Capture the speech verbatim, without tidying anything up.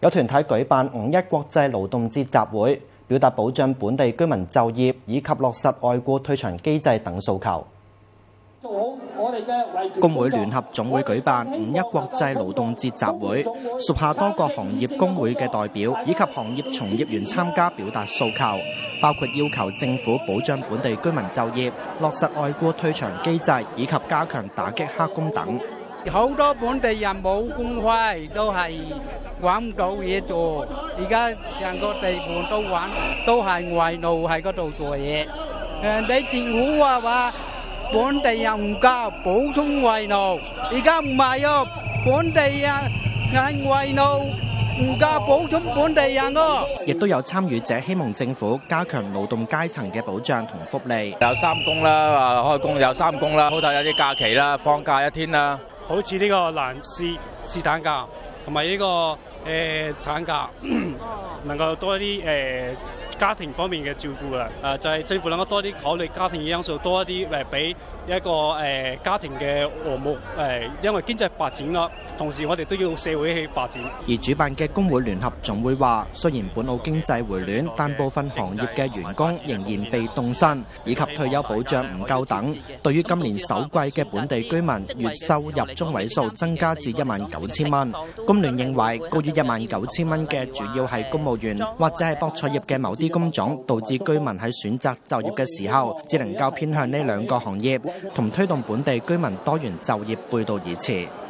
有團體舉辦五一國際勞動節集會，表達保障本地居民就業以及落實外僱退場機制等訴求。工會聯合總會舉辦五一國際勞動節集會，屬下多個行業工會嘅代表以及行業從業員參加，表達訴求，包括要求政府保障本地居民就業、落實外僱退場機制以及加強打擊黑工等。 好多本地人冇工開，都係揾唔到嘢做。而家成個地盤都揾，都係外勞喺嗰度做嘢。誒，你政府話話本地人唔夠，補充外勞。而家唔係啊，本地人係外勞唔夠，補充本地人咯。 亦都有參與者希望政府加強勞動階層嘅保障同福利。 有三工啦，啊開工有三工啦，好大有啲假期啦，放假一天啦。 好似呢個男士侍產假同埋呢個誒、呃、產假，能夠多一啲誒、呃、家庭方面嘅照顧啦。誒、呃、就係、是、政府能夠多啲考慮家庭嘅因素，多一啲誒俾一個誒、呃、家庭嘅和睦。誒、呃，因為經濟發展啦，同時我哋都要社會去發展。 而主辦嘅工會聯合總會話，雖然本澳經濟回暖，但部分行業嘅員工仍然被凍薪，以及退休保障唔夠等。對於今年首季嘅本地居民月收入中位數增加至一萬九千蚊，工聯認為高於一萬九千蚊嘅主要係公務員或者係博彩業嘅某啲工種，導致居民喺選擇就業嘅時候，只能夠偏向呢兩個行業，同推動本地居民多元就業背道而馳。